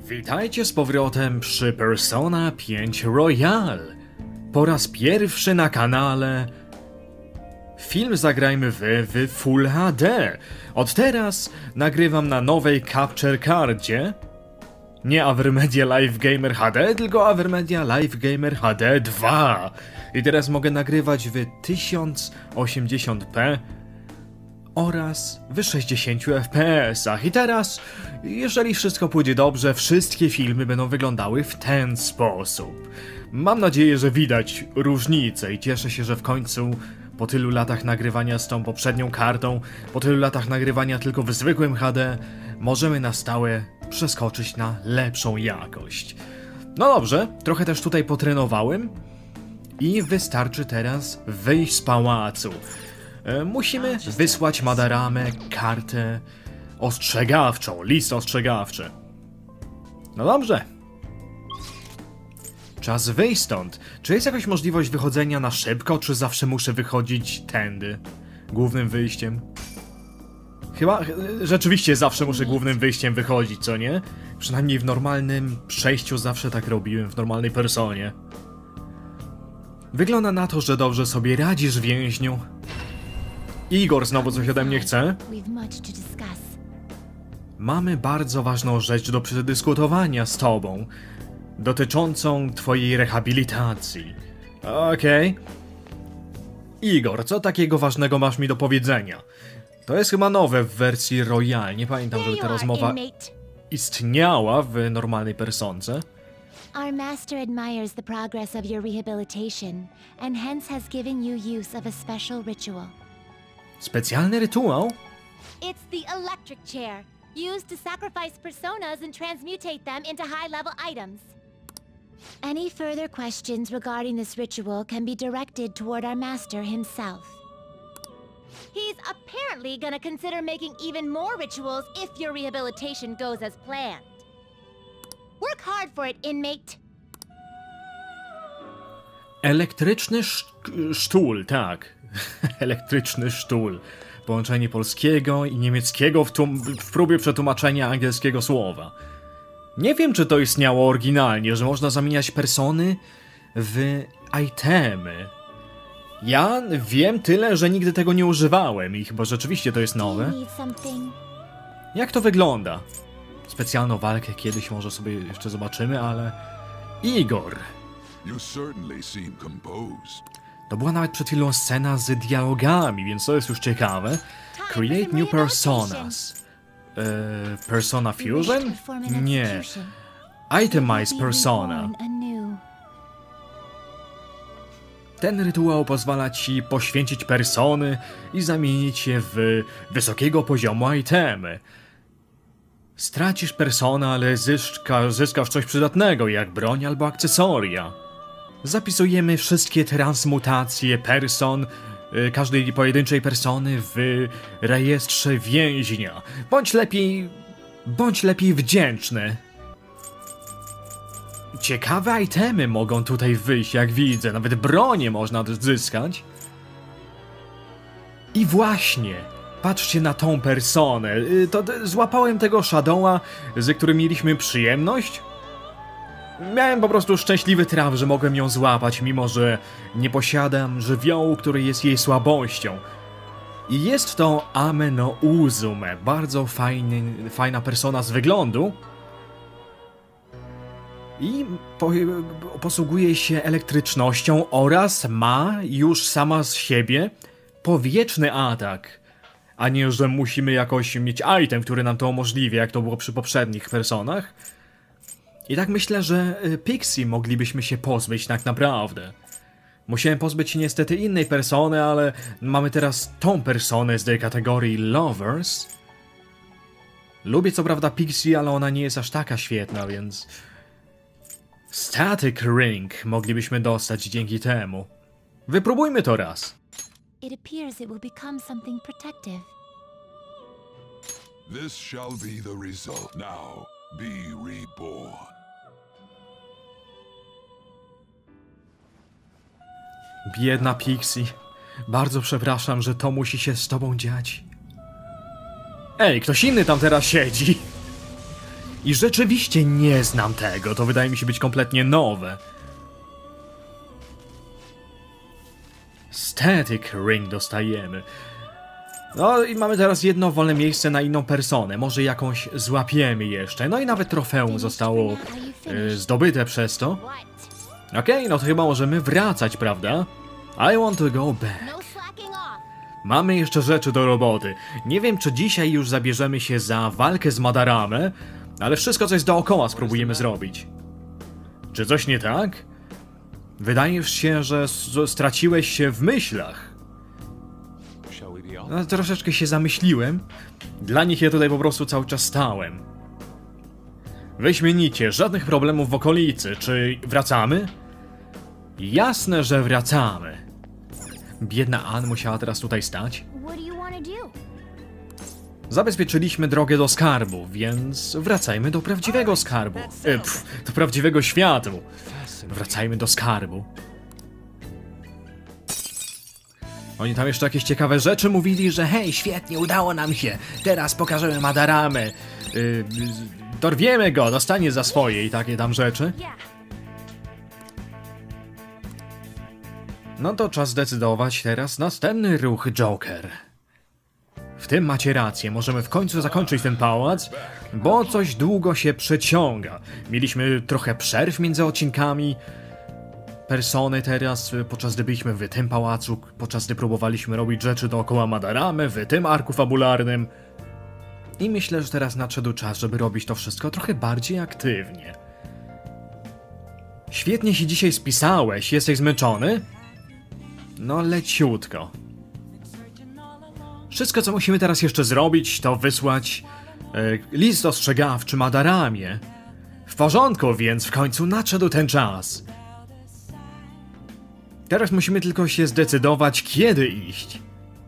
Witajcie z powrotem przy Persona 5 Royal. Po raz pierwszy na kanale film Zagrajmy w Full HD. Od teraz nagrywam na nowej Capture Cardzie. Nie Avermedia Live Gamer HD, tylko Avermedia Live Gamer HD 2. I teraz mogę nagrywać w 1080p oraz w 60 fps-ach. I teraz, jeżeli wszystko pójdzie dobrze, wszystkie filmy będą wyglądały w ten sposób. Mam nadzieję, że widać różnicę i cieszę się, że w końcu po tylu latach nagrywania z tą poprzednią kartą, po tylu latach nagrywania tylko w zwykłym HD, możemy na stałe przeskoczyć na lepszą jakość. No dobrze, trochę też tutaj potrenowałem i wystarczy teraz wyjść z pałacu. Musimy wysłać Madaramę kartę ostrzegawczą, list ostrzegawczy. No dobrze. Czas wyjść stąd. Czy jest jakaś możliwość wychodzenia na szybko, czy zawsze muszę wychodzić tędy? Głównym wyjściem? Chyba rzeczywiście zawsze muszę głównym wyjściem wychodzić, co nie? Przynajmniej w normalnym przejściu zawsze tak robiłem, w normalnej personie. Wygląda na to, że dobrze sobie radzisz, więźniu. Igor znowu coś ode mnie chce. Mamy bardzo ważną rzecz do przedyskutowania z tobą, dotyczącą twojej rehabilitacji. Okej. Igor, co takiego ważnego masz mi do powiedzenia? To jest chyba nowe w wersji Royal. Nie pamiętam, żeby ta rozmowa istniała w normalnej personce. Our master admires the progress of your rehabilitation, and hence has given you use of a special ritual. Specjalny rytuał? It's the electric chair, used to sacrifice personas and transmutate them into high-level items. Any further questions regarding this ritual can be directed toward our master himself. He's apparently gonna consider making even more rituals if your rehabilitation goes as planned. Work hard for it, inmate. Elektryczny sztul, tak. Elektryczny sztul. Połączenie polskiego i niemieckiego w próbie przetłumaczenia angielskiego słowa. Nie wiem, czy to istniało oryginalnie, że można zamieniać persony w itemy. Ja wiem tyle, że nigdy tego nie używałem i chyba rzeczywiście to jest nowe. Jak to wygląda? Specjalną walkę kiedyś może sobie jeszcze zobaczymy, ale... Igor! To była nawet przed chwilą scena z dialogami, więc to jest już ciekawe. Create new personas. Persona Fusion? Nie. Itemize persona. Ten rytuał pozwala ci poświęcić persony i zamienić je w wysokiego poziomu itemy. Stracisz personę, ale zyskasz coś przydatnego, jak broń albo akcesoria. Zapisujemy wszystkie transmutacje person, każdej pojedynczej persony w rejestrze więźnia. Bądź lepiej wdzięczny. Ciekawe itemy mogą tutaj wyjść, jak widzę. Nawet bronię można zyskać. I właśnie, patrzcie na tą personę. Złapałem tego Shadowa, z którym mieliśmy przyjemność. Miałem po prostu szczęśliwy traf, że mogłem ją złapać, mimo że nie posiadam żywiołu, który jest jej słabością. I jest to Ame no Uzume, bardzo fajna persona z wyglądu. I posługuje się elektrycznością oraz ma już sama z siebie powietrzny atak. A nie, że musimy jakoś mieć item, który nam to umożliwia, jak to było przy poprzednich personach. I tak myślę, że Pixie moglibyśmy się pozbyć tak naprawdę. Musiałem pozbyć się niestety innej persony, ale mamy teraz tą personę z tej kategorii Lovers. Lubię co prawda Pixie, ale ona nie jest aż taka świetna, więc... Static Ring moglibyśmy dostać dzięki temu. Wypróbujmy to raz. It appears it will become something protective. This shall be the result. Now, be reborn. Biedna Pixie. Bardzo przepraszam, że to musi się z tobą dziać. Ej, ktoś inny tam teraz siedzi. I rzeczywiście nie znam tego, to wydaje mi się być kompletnie nowe. Static Ring dostajemy. No i mamy teraz jedno wolne miejsce na inną personę, może jakąś złapiemy jeszcze. No i nawet trofeum zostało zdobyte przez to. Okej, no to chyba możemy wracać, prawda? I want to go back. Mamy jeszcze rzeczy do roboty. Nie wiem, czy dzisiaj już zabierzemy się za walkę z Madaramę, ale wszystko, co jest dookoła, spróbujemy zrobić. Czy coś nie tak? Wydaje się, że straciłeś się w myślach. No, troszeczkę się zamyśliłem. Dla nich ja tutaj po prostu cały czas stałem. Wyśmienicie, żadnych problemów w okolicy. Czy wracamy? Jasne, że wracamy. Biedna Ann musiała teraz tutaj stać. Zabezpieczyliśmy drogę do skarbu, więc wracajmy do prawdziwego skarbu. Do prawdziwego światu. Wracajmy do skarbu. Oni tam jeszcze jakieś ciekawe rzeczy mówili, że hej, świetnie, udało nam się. Teraz pokażemy Madaramę. Dorwiemy go, dostanie za swoje i takie tam rzeczy. No to czas zdecydować teraz następny ruch, Joker. W tym macie rację, możemy w końcu zakończyć ten pałac, bo coś długo się przeciąga. Mieliśmy trochę przerw między odcinkami persony teraz, podczas gdy byliśmy w tym pałacu, podczas gdy próbowaliśmy robić rzeczy dookoła Madaramy, w tym arku fabularnym. I myślę, że teraz nadszedł czas, żeby robić to wszystko trochę bardziej aktywnie. Świetnie się dzisiaj spisałeś, jesteś zmęczony? No leciutko. Wszystko, co musimy teraz jeszcze zrobić, to wysłać list ostrzegawczy Madaramie. W porządku, więc w końcu nadszedł ten czas. Teraz musimy tylko się zdecydować, kiedy iść.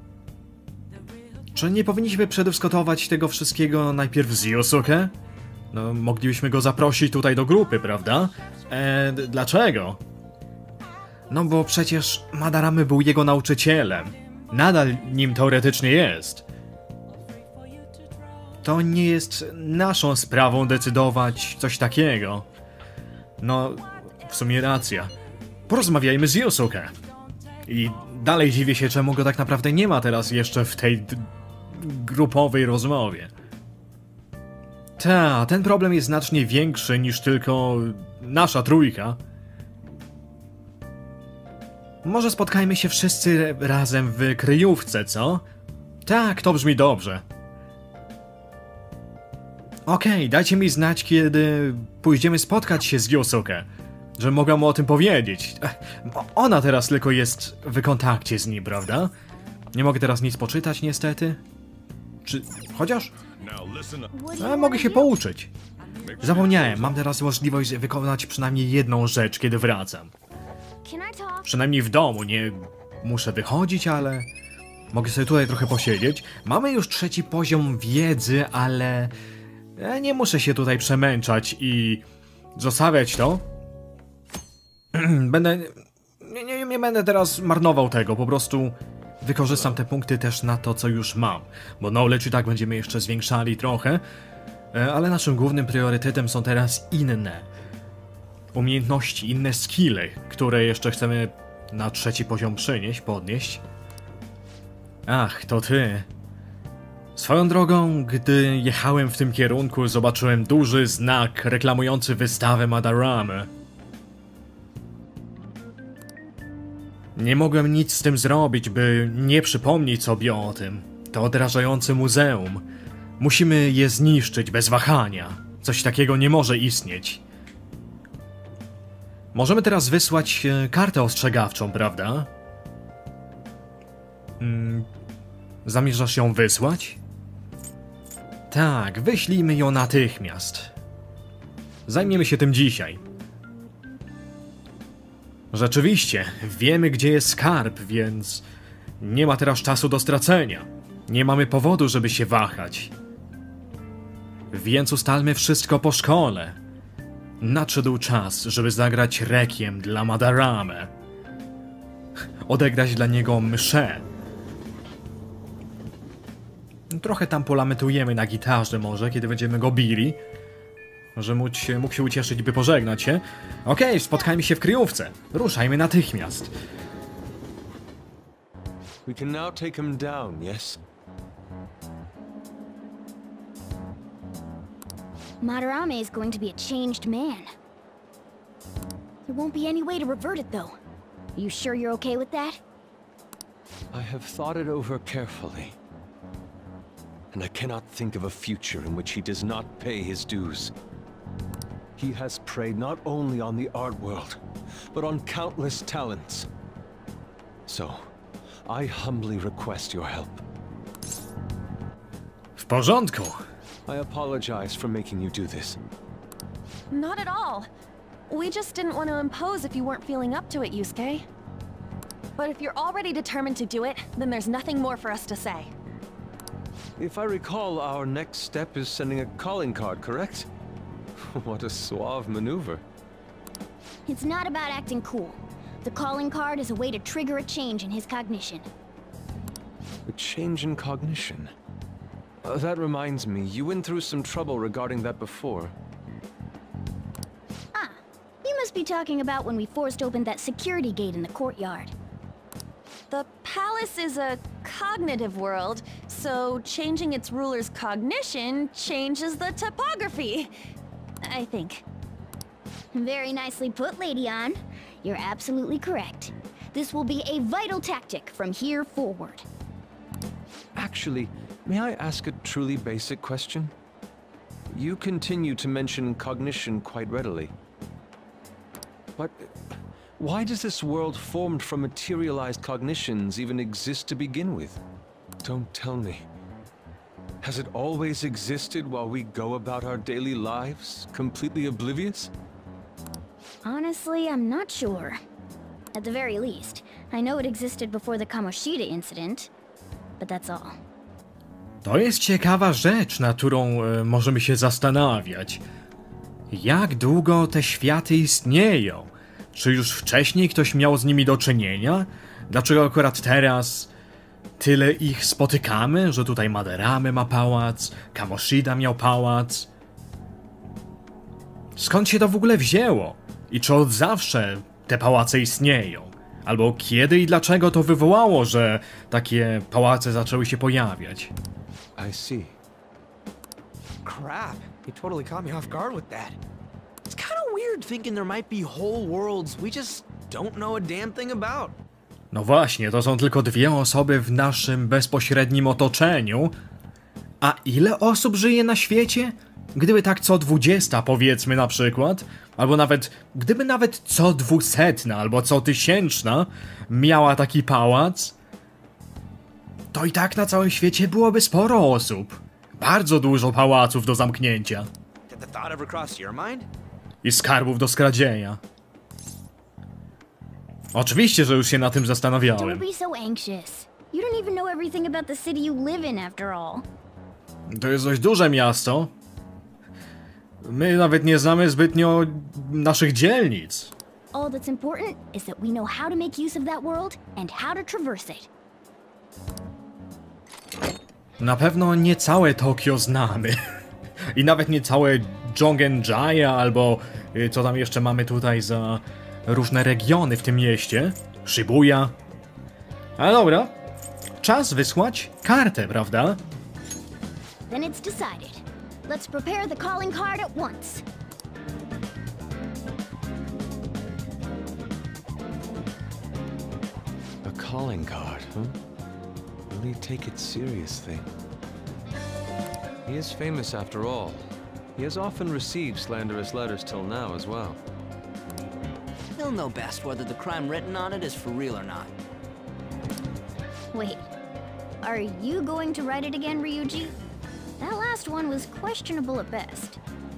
Czy nie powinniśmy przedyskutować tego wszystkiego najpierw z Yusuke? No, moglibyśmy go zaprosić tutaj do grupy, prawda? Dlaczego? No bo przecież Madaramy był jego nauczycielem. Nadal nim teoretycznie jest. To nie jest naszą sprawą decydować coś takiego. No, w sumie racja. Porozmawiajmy z Yusuke. I dalej dziwię się, czemu go tak naprawdę nie ma teraz jeszcze w tej grupowej rozmowie. Ta, ten problem jest znacznie większy niż tylko nasza trójka. Może spotkajmy się wszyscy razem w kryjówce, co? Tak, to brzmi dobrze. Okej, dajcie mi znać, kiedy pójdziemy spotkać się z Yusuke, że mogę mu o tym powiedzieć. Ona teraz tylko jest w kontakcie z nim, prawda? Nie mogę teraz nic poczytać, niestety. Czy... chociaż... mogę się pouczyć. Zapomniałem, mam teraz możliwość wykonać przynajmniej jedną rzecz, kiedy wracam. Przynajmniej w domu, nie muszę wychodzić, ale... mogę sobie tutaj trochę posiedzieć. Mamy już 3. poziom wiedzy, ale... nie muszę się tutaj przemęczać i... zostawiać to. Będę... Nie będę teraz marnował tego, po prostu... wykorzystam te punkty też na to, co już mam. Bo knowledge i tak będziemy jeszcze zwiększali trochę. Ale naszym głównym priorytetem są teraz inne umiejętności, inne skille, które jeszcze chcemy na 3. poziom podnieść. Ach, to ty. Swoją drogą, gdy jechałem w tym kierunku, zobaczyłem duży znak reklamujący wystawę Madaramy. Nie mogłem nic z tym zrobić, by nie przypomnieć sobie o tym. To odrażające muzeum. Musimy je zniszczyć bez wahania. Coś takiego nie może istnieć. Możemy teraz wysłać kartę ostrzegawczą, prawda? Zamierzasz ją wysłać? Tak, wyślijmy ją natychmiast. Zajmiemy się tym dzisiaj. Rzeczywiście, wiemy, gdzie jest skarb, więc nie ma teraz czasu do stracenia. Nie mamy powodu, żeby się wahać. Więc ustalmy wszystko po szkole. Nadszedł czas, żeby zagrać rekwiem dla Madaramy. Odegrać dla niego mszę. Trochę tam polamentujemy na gitarze może, kiedy będziemy go bili. że mógł się ucieszyć, by pożegnać się. Okej, spotkajmy się w kryjówce. Ruszajmy natychmiast. We can now take him down, yes? Madarame is going to be a changed man. There won't be any way to revert it, though. Are you sure you're okay with that? I have thought it over carefully. And I cannot think of a future in which he does not pay his dues. He has preyed not only on the art world, but on countless talents. So, I humbly request your help. W porządku. I apologize for making you do this. Not at all. We just didn't want to impose if you weren't feeling up to it, Yusuke. But if you're already determined to do it, then there's nothing more for us to say. If I recall, our next step is sending a calling card, correct? What a suave maneuver. It's not about acting cool. The calling card is a way to trigger a change in his cognition. A change in cognition. That reminds me, you went through some trouble regarding that before. Ah, you must be talking about when we forced open that security gate in the courtyard. The palace is a cognitive world, so changing its ruler's cognition changes the topography. I think. Very nicely put, Lady Ann. You're absolutely correct. This will be a vital tactic from here forward. Actually, may I ask a truly basic question? You continue to mention cognition quite readily. But why does this world formed from materialized cognitions even exist to begin with? Don't tell me. Has it always existed while we go about our daily lives, completely oblivious? Honestly, I'm not sure. At the very least, I know it existed before the Kamoshida incident, but that's all. To jest ciekawa rzecz, nad którą możemy się zastanawiać. Jak długo te światy istnieją? Czy już wcześniej ktoś miał z nimi do czynienia? Dlaczego akurat teraz tyle ich spotykamy, że tutaj Madarame ma pałac, Kamoshida miał pałac? Skąd się to w ogóle wzięło? I czy od zawsze te pałace istnieją? Albo kiedy i dlaczego to wywołało, że takie pałace zaczęły się pojawiać? I see. Crap, you totally caught me off guard with that. It's kind of weird thinking there might be whole worlds we just don't know a damn thing about. No właśnie, to są tylko dwie osoby w naszym bezpośrednim otoczeniu. A ile osób żyje na świecie? Gdyby tak co 20, powiedzmy na przykład, albo gdyby nawet co 200 albo co 1000 miała taki pałac, to i tak na całym świecie byłoby sporo osób. Bardzo dużo pałaców do zamknięcia. Did the thought ever cross your mind? I skarbów do skradzienia. Oczywiście, że już się na tym zastanawiałem. Don't be so anxious. You don't even know everything about the city you live in after all. To jest dość duże miasto. My nawet nie znamy zbytnio naszych dzielnic. All that's important is that we know how to make use of that world and how to traverse it. Na pewno nie całe Tokio znamy. I nawet nie całe Jongenjaya, albo co tam jeszcze mamy tutaj za różne regiony w tym mieście. Shibuya. Ale dobra. Czas wysłać kartę, prawda? Then it's decided. Let's prepare the calling card at once. A calling card, huh? Really take it seriously. He is famous after all. He has often received slanderous letters till now as well. He'll know best whether the crime written on it is for real or not. Wait, are you going to write it again, Ryuji? That last one was questionable at best.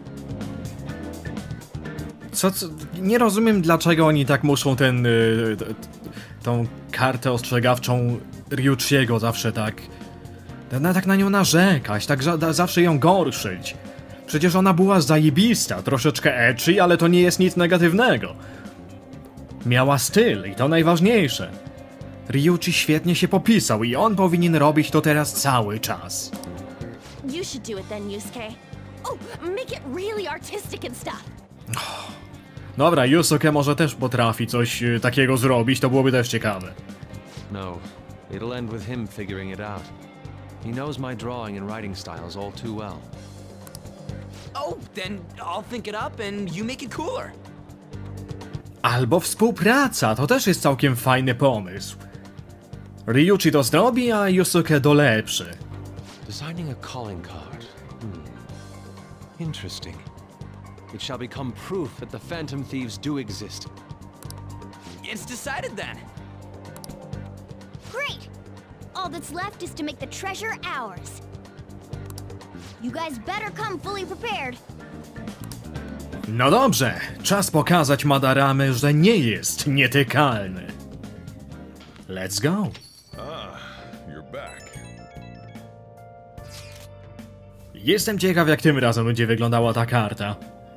Nie rozumiem, dlaczego oni tak muszą tą kartę ostrzegawczą Ryuichiego zawsze tak na nią narzekać, tak zawsze ją gorszyć. Przecież ona była zajebista, troszeczkę ecchi, ale to nie jest nic negatywnego. Miała styl i to najważniejsze. Ryuichi świetnie się popisał i on powinien robić to teraz cały czas. You should do it then, Yusuke. Oh, make it really artistic and stuff. Dobra, Yusuke może też potrafi coś takiego zrobić, to byłoby też ciekawe. No, it'll end with him figuring it out. He knows my drawing and writing styles all too well. Oh, then I'll think it up and you make it cooler. Albo współpraca, to też jest całkiem fajny pomysł. Ryuichi to zrobi, a Yusuke dolepszy. Designing a calling card. Interesting. It shall become proof that the Phantom Thieves do exist. It's decided then. Great! All that's left is to make the treasure ours. You guys better come fully prepared. No dobrze, czas pokazać Madaramy, że nie jest nietykalny. Let's go. You're back. Jestem ciekaw, jak tym razem będzie wyglądała ta karta.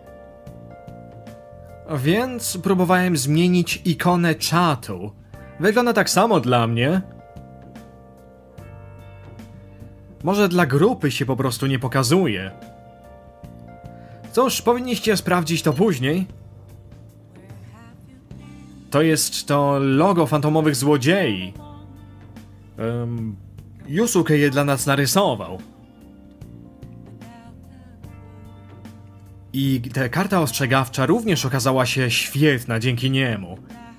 Więc próbowałem zmienić ikonę czatu. Wygląda tak samo dla mnie. Może dla grupy się po prostu nie pokazuje. Cóż, powinniście sprawdzić to później. To jest to logo fantomowych złodziei. Yusuke je dla nas narysował. I ta karta ostrzegawcza również okazała się świetna dzięki niemu.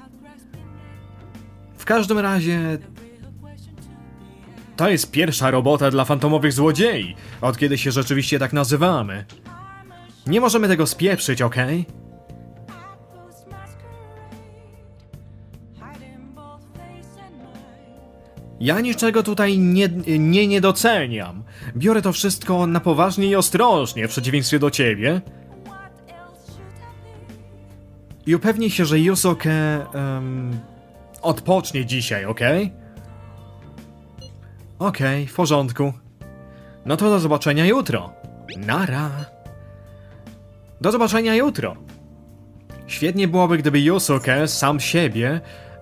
W każdym razie... To jest pierwsza robota dla fantomowych złodziei, od kiedy się rzeczywiście tak nazywamy. Nie możemy tego spieprzyć, okej? Ja niczego tutaj nie doceniam. Biorę to wszystko na poważnie i ostrożnie, w przeciwieństwie do ciebie. I upewnij się, że Yusuke odpocznie dzisiaj, okej? Okej, w porządku. No to do zobaczenia jutro. Nara. Do zobaczenia jutro. Świetnie byłoby, gdyby Yusuke sam siebie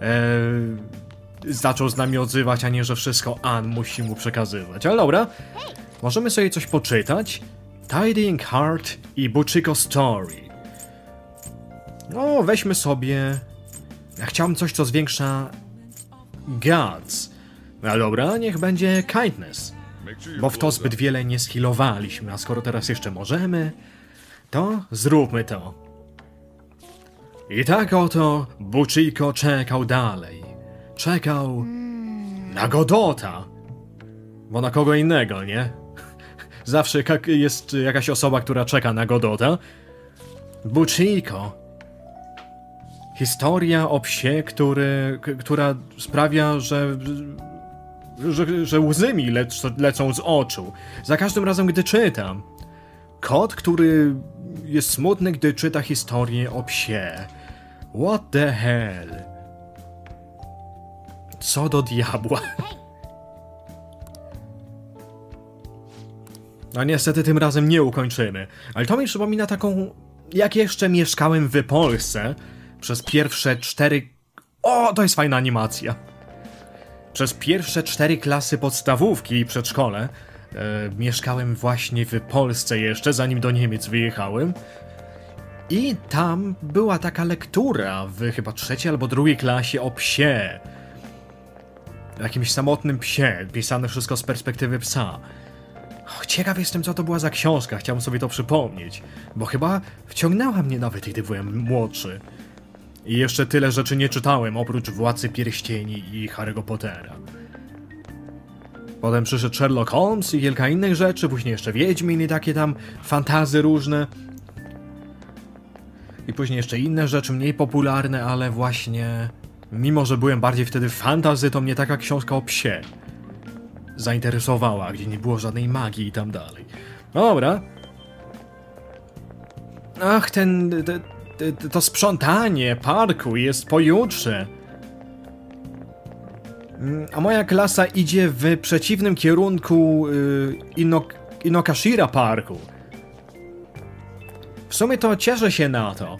zaczął z nami odzywać, a nie, że wszystko Ann musi mu przekazywać. Ale dobra, możemy sobie coś poczytać. Tidying Heart i Buchiko Story. No, weźmy sobie... Ja chciałem coś, co zwiększa... Gods. No dobra, niech będzie Kindness. Bo w to zbyt wiele nie skillowaliśmy, a skoro teraz jeszcze możemy, to zróbmy to. I tak oto Buchiko czekał dalej. Czekał na Godota. Bo na kogo innego, nie? Zawsze jest jakaś osoba, która czeka na Godota. Buchiko. Historia o psie, która sprawia, że łzy mi lecą z oczu. Za każdym razem, gdy czytam. Kot, który jest smutny, gdy czyta historię o psie. What the hell? Co do diabła? No niestety tym razem nie ukończymy. Ale to mi przypomina taką... Jak jeszcze mieszkałem w Polsce przez pierwsze 4... O, to jest fajna animacja. Przez pierwsze 4 klasy podstawówki i przedszkole mieszkałem właśnie w Polsce jeszcze, zanim do Niemiec wyjechałem. I tam była taka lektura w chyba 3. albo 2. klasie o psie. Jakimś samotnym psie, pisane wszystko z perspektywy psa. Ciekaw jestem, co to była za książka, chciałem sobie to przypomnieć. Bo chyba wciągnęła mnie nawet, gdy byłem młodszy. I jeszcze tyle rzeczy nie czytałem, oprócz Władcy Pierścieni i Harry'ego Pottera. Potem przyszedł Sherlock Holmes i kilka innych rzeczy, później jeszcze Wiedźmin i takie tam fantazy różne. I później jeszcze inne rzeczy, mniej popularne, ale właśnie... Mimo, że byłem bardziej wtedy w fantasy, to mnie taka książka o psie zainteresowała, gdzie nie było żadnej magii i tam dalej. No dobra. Ach, to sprzątanie parku jest pojutrze. A moja klasa idzie w przeciwnym kierunku Inokashira Parku. W sumie to cieszę się na to.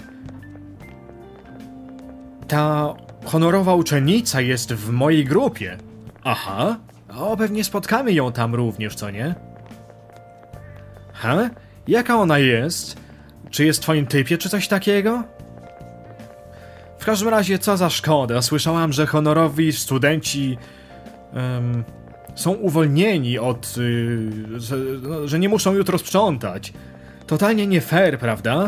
Ta honorowa uczennica jest w mojej grupie. Aha. O, pewnie spotkamy ją tam również, co nie? Ha? Jaka ona jest? Czy jest w twoim typie, czy coś takiego? W każdym razie, co za szkoda. Słyszałam, że honorowi studenci są uwolnieni od... że nie muszą jutro sprzątać. Totalnie nie fair, prawda?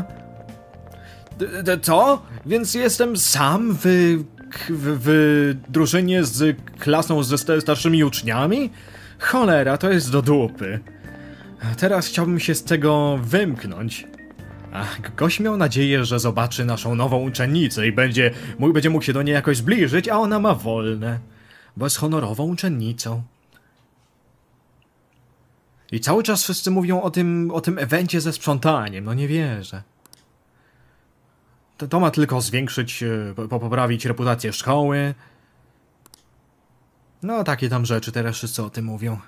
Co? Więc jestem sam w drużynie z klasą ze starszymi uczniami? Cholera, to jest do dupy. Teraz chciałbym się z tego wymknąć. Gość miał nadzieję, że zobaczy naszą nową uczennicę i będzie mógł się do niej jakoś zbliżyć, a ona ma wolne. Bo jest honorową uczennicą. I cały czas wszyscy mówią o tym evencie ze sprzątaniem, no nie wierzę. To ma tylko zwiększyć, poprawić reputację szkoły. No takie tam rzeczy, teraz wszyscy o tym mówią.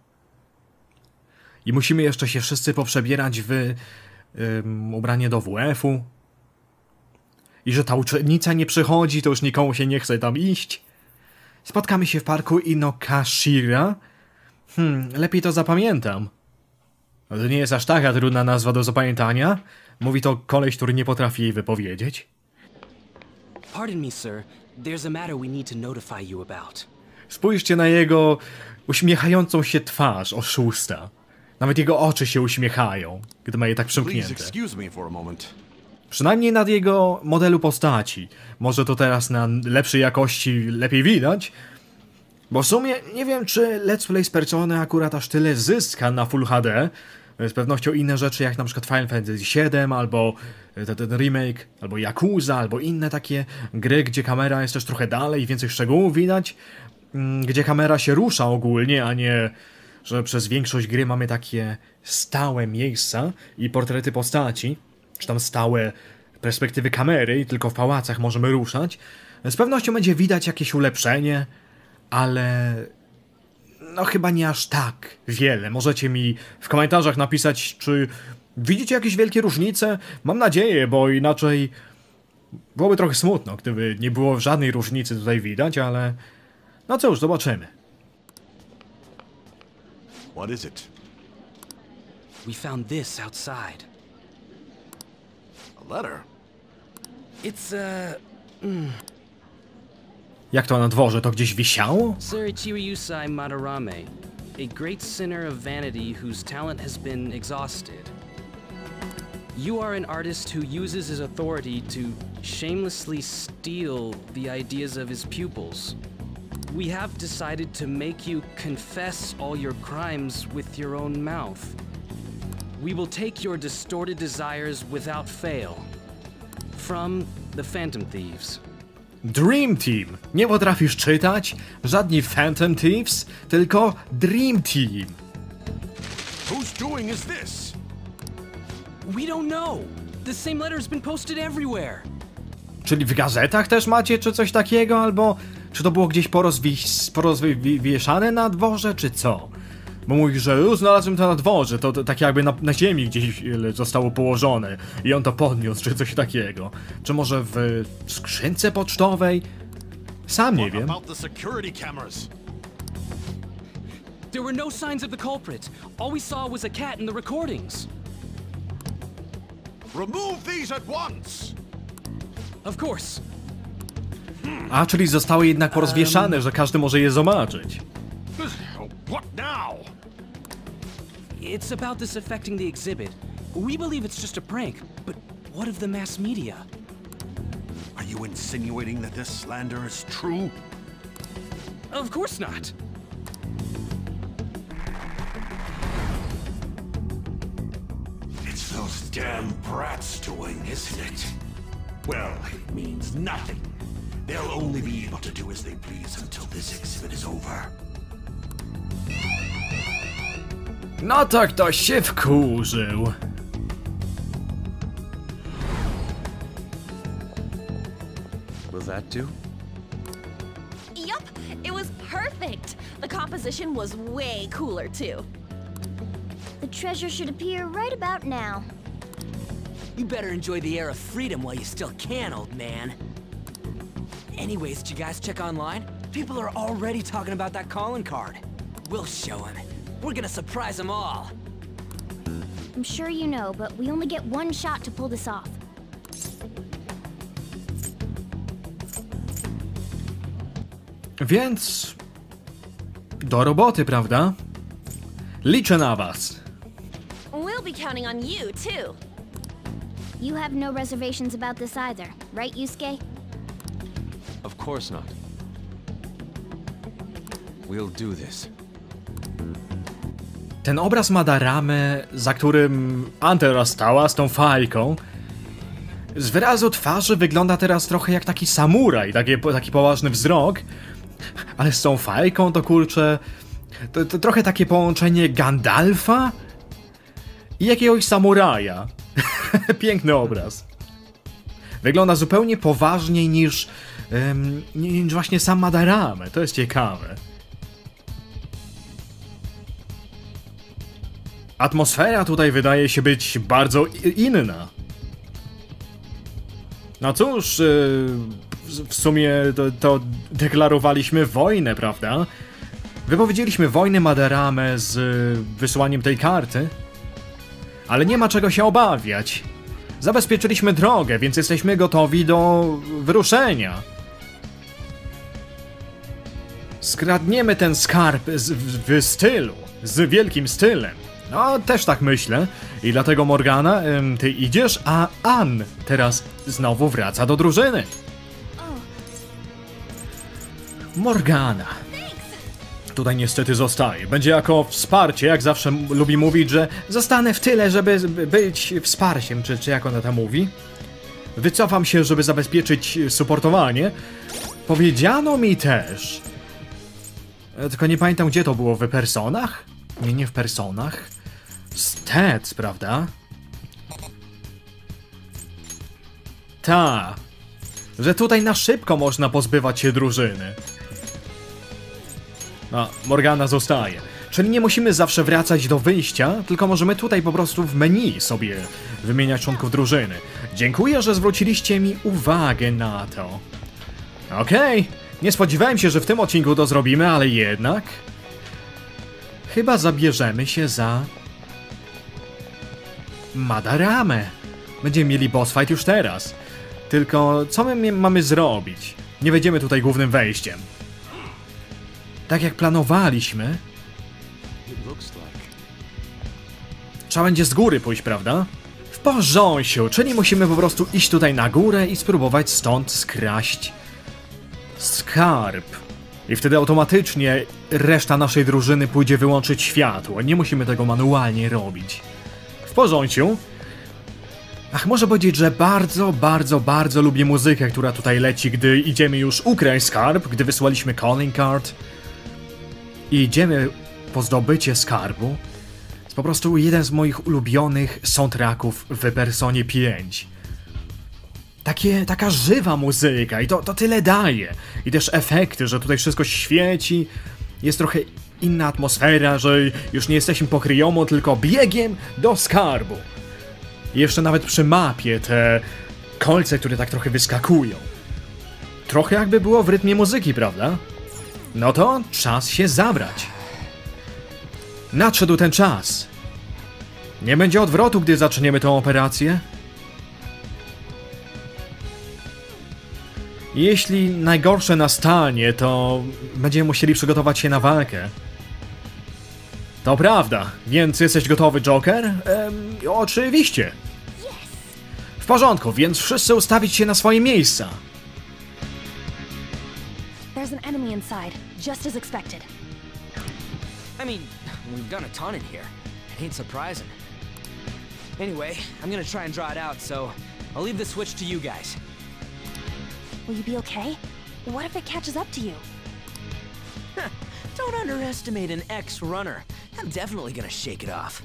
I musimy jeszcze się wszyscy poprzebierać w ubranie do WF-u. I że ta uczennica nie przychodzi, to już nikomu się nie chce tam iść. Spotkamy się w parku Inokashira. Lepiej to zapamiętam. To nie jest aż taka trudna nazwa do zapamiętania. Mówi to koleś, który nie potrafi jej wypowiedzieć. Pardon me, sir. There's a matter we need to notify you about. Spójrzcie na jego uśmiechającą się twarz, oszusta. Nawet jego oczy się uśmiechają, gdy ma je tak przymknięte. Przynajmniej nad jego modelu postaci. Może to teraz na lepszej jakości lepiej widać. Bo w sumie nie wiem, czy Let's Play z Persony akurat aż tyle zyska na Full HD. Z pewnością inne rzeczy jak na przykład Final Fantasy VII, albo ten remake, albo Yakuza, albo inne takie gry, gdzie kamera jest też trochę dalej, więcej szczegółów widać. Gdzie kamera się rusza ogólnie, a nie, że przez większość gry mamy takie stałe miejsca i portrety postaci, czy tam stałe perspektywy kamery i tylko w pałacach możemy ruszać. Z pewnością będzie widać jakieś ulepszenie, ale no chyba nie aż tak wiele. Możecie mi w komentarzach napisać, czy widzicie jakieś wielkie różnice? Mam nadzieję, bo inaczej byłoby trochę smutno, gdyby nie było żadnej różnicy tutaj widać, ale no cóż, zobaczymy. What is it? We found this outside. A letter? It's Jak to na dworze? To gdzieś wisiało? Sir Chiryusai Madarame, a great sinner of vanity whose talent has been exhausted. You are an artist who uses his authority to shamelessly steal the ideas of his pupils. We have decided to make you confess all your crimes with your own mouth. We will take your distorted desires without fail. From the Phantom Thieves. Dream Team. Nie potrafisz czytać? Żadni Phantom Thieves, tylko Dream Team. Whose doing is this? We don't know. The same letter's been posted everywhere. Czyli w gazetach też macie, czy coś takiego, albo czy to było gdzieś porozwieszane na dworze, czy co? Bo mówisz, że znalazłem to na dworze, to tak jakby na ziemi gdzieś zostało położone i on to podniósł, czy coś takiego. Czy może w skrzynce pocztowej? Sam nie wiem. There were no signs of the culprit. All we saw was a cat in the recordings. Remove these at once! Of course. A, czyli zostały jednak porozwieszane, że każdy może je zobaczyć. What now? It's about this affecting the exhibit. We believe it's just a prank, but what of the mass media? Are you insinuating that this slander is true? Of course not. It's those damn brats doing, isn't it? Well, it means nothing. They'll only be able to do as they please until this exhibit is over. No to ktoś się wkurzył. Will that do? Yup, it was perfect. The composition was way cooler too. The treasure should appear right about now. You better enjoy the air of freedom while you still can, old man. Anyways, did you guys check online? People are already talking about that calling card. We'll show them. We're gonna surprise them all. I'm sure you know, but we only get one shot to pull this off. Więc... do roboty, prawda? Liczę na was. We'll be counting on you, too. You have no reservations about this either, right, Yusuke? Of course not. We'll do this. Ten obraz Madaramy, za którym Antera stała z tą fajką, z wyrazu twarzy wygląda teraz trochę jak taki samuraj, taki poważny wzrok, ale z tą fajką to kurczę, to trochę takie połączenie Gandalfa i jakiegoś samuraja. Piękny obraz. Wygląda zupełnie poważniej niż właśnie sam Madarame, to jest ciekawe. Atmosfera tutaj wydaje się być bardzo inna. No cóż, w sumie to deklarowaliśmy wojnę, prawda? Wypowiedzieliśmy wojnę Madarame z wysłaniem tej karty. Ale nie ma czego się obawiać. Zabezpieczyliśmy drogę, więc jesteśmy gotowi do wyruszenia. Skradniemy ten skarb w stylu, z wielkim stylem. No, też tak myślę. I dlatego Morgana, ty idziesz, a Ann teraz znowu wraca do drużyny. Morgana. Tutaj niestety zostaje. Będzie jako wsparcie, jak zawsze lubi mówić, że zostanę w tyle, żeby być wsparciem, czy jak ona tam mówi. Wycofam się, żeby zabezpieczyć supportowanie. Powiedziano mi też... Tylko nie pamiętam, gdzie to było, w personach? Nie w personach. Stats, prawda? Ta. Że tutaj na szybko można pozbywać się drużyny. A, Morgana zostaje. Czyli nie musimy zawsze wracać do wyjścia, tylko możemy tutaj po prostu w menu sobie wymieniać członków drużyny. Dziękuję, że zwróciliście mi uwagę na to. Okej. Nie spodziewałem się, że w tym odcinku to zrobimy, ale jednak... Chyba zabierzemy się za... Madarame. Będziemy mieli boss fight już teraz. Tylko co my mamy zrobić? Nie wejdziemy tutaj głównym wejściem. Tak jak planowaliśmy. Trzeba będzie z góry pójść, prawda? W porządku, czyli musimy po prostu iść tutaj na górę i spróbować stąd skraść skarb. I wtedy automatycznie reszta naszej drużyny pójdzie wyłączyć światło. Nie musimy tego manualnie robić. W porządku. Ach, muszę powiedzieć, że bardzo lubię muzykę, która tutaj leci, gdy idziemy już ukraść skarb, gdy wysłaliśmy calling card. I idziemy po zdobycie skarbu. Jest po prostu jeden z moich ulubionych soundtracków w Personie 5. Taka żywa muzyka i to tyle daje. I też efekty, że tutaj wszystko świeci. Jest trochę inna atmosfera, że już nie jesteśmy pokryjomu, tylko biegiem do skarbu. I jeszcze nawet przy mapie te kolce, które tak trochę wyskakują. Trochę jakby było w rytmie muzyki, prawda? No to czas się zabrać. Nadszedł ten czas. Nie będzie odwrotu, gdy zaczniemy tę operację. Jeśli najgorsze nastanie, to będziemy musieli przygotować się na walkę. To prawda, więc jesteś gotowy, Joker? Oczywiście. W porządku, więc wszyscy ustawić się na swoje miejsca. There's an enemy inside, just as expected. I mean, we've got a ton in here. It ain't surprising. Anyway, I'm gonna try and draw it out, so I'll leave the switch to you guys. Will you be okay? What if it catches up to you? Don't underestimate an ex-runner. I'm definitely gonna shake it off.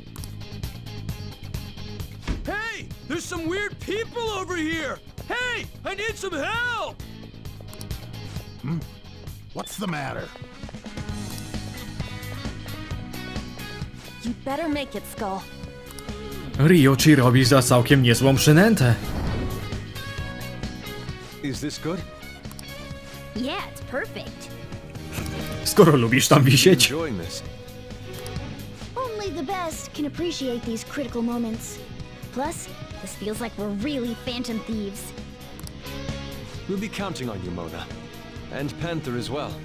Hey! There's some weird people over here! Hey! I need some help! What's the matter? You better make it, Skull. Ryuichi robi za całkiem niezłą przynętę. Is this good? Yeah, it's perfect. Skoro lubisz tam wisieć. Enjoying this. Only the best can appreciate these critical moments. Plus, this feels like we're really Phantom Thieves. We'll be counting on you, Mona. And Panther as well.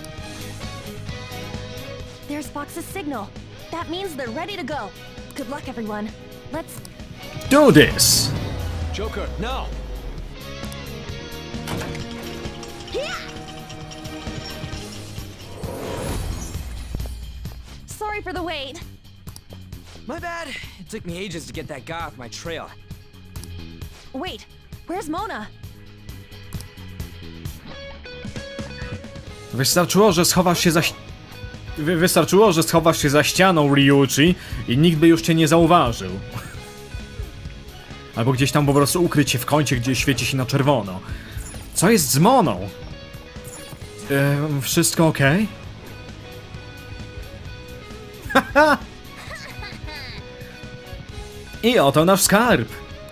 There's Fox's signal. That means they're ready to go. Good luck, everyone. Let's... Do this! Joker, now! Sorry for the wait. My bad. It took me ages to get that guy off my trail. Wait, where's Mona? Wystarczyło, że schowasz się za... Wystarczyło, że schowasz się za ścianą, Ryuji, i nikt by już cię nie zauważył. Albo gdzieś tam po prostu ukryć się w kącie, gdzie świeci się na czerwono. Co jest z Moną? Wszystko okej? Haha! I oto nasz skarb.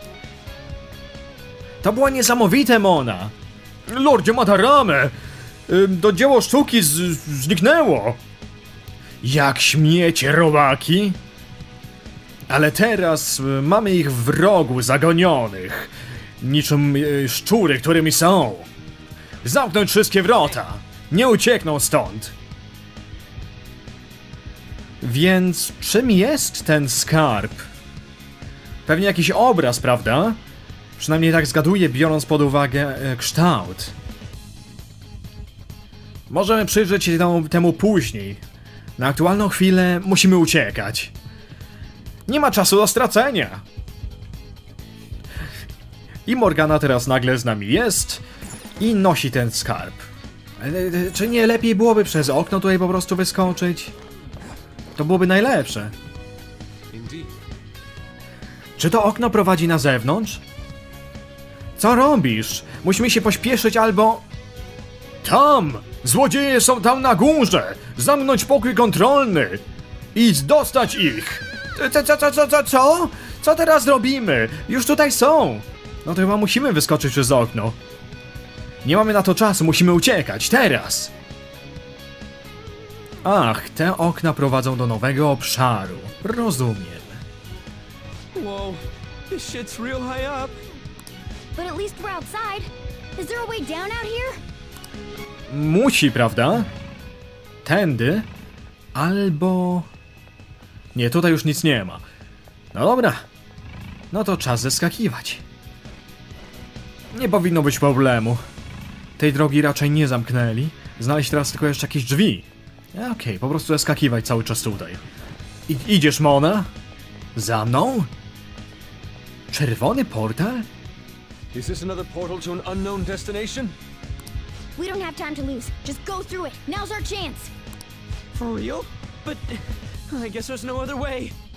To była niesamowite, Mona. Lordzie Madarame! To dzieło sztuki zniknęło. Jak śmiecie, robaki? Ale teraz mamy ich w rogu zagonionych. Niczym szczury, którymi są. Zamknąć wszystkie wrota. Nie uciekną stąd. Więc czym jest ten skarb? Pewnie jakiś obraz, prawda? Przynajmniej tak zgaduję, biorąc pod uwagę kształt. Możemy przyjrzeć się temu później. Na aktualną chwilę musimy uciekać. Nie ma czasu do stracenia. I Morgana teraz nagle z nami jest i nosi ten skarb. Czy nie lepiej byłoby przez okno tutaj po prostu wyskoczyć? To byłoby najlepsze. Czy to okno prowadzi na zewnątrz? Co robisz? Musimy się pośpieszyć albo... Tam! Złodzieje są tam na górze! Zamknąć pokój kontrolny! I dostać ich! Co? Co teraz robimy? Już tutaj są! No to chyba musimy wyskoczyć przez okno. Nie mamy na to czasu, musimy uciekać, teraz! Ach, te okna prowadzą do nowego obszaru. Rozumiem. Whoa, this shit's real high up. But at least we're outside. Is there a way down out here? Musi, prawda? Tędy? Albo... Nie, tutaj już nic nie ma. No dobra. No to czas zeskakiwać. Nie powinno być problemu. Tej drogi raczej nie zamknęli. Znaleźć teraz tylko jeszcze jakieś drzwi. Okej, po prostu zeskakiwać cały czas tutaj. Idziesz, Mona? Za mną? Czerwony portal? Is this another portal to an unknown destination? We don't have time to lose. Just go through it. Now's our chance. For real? But I guess there's no other way.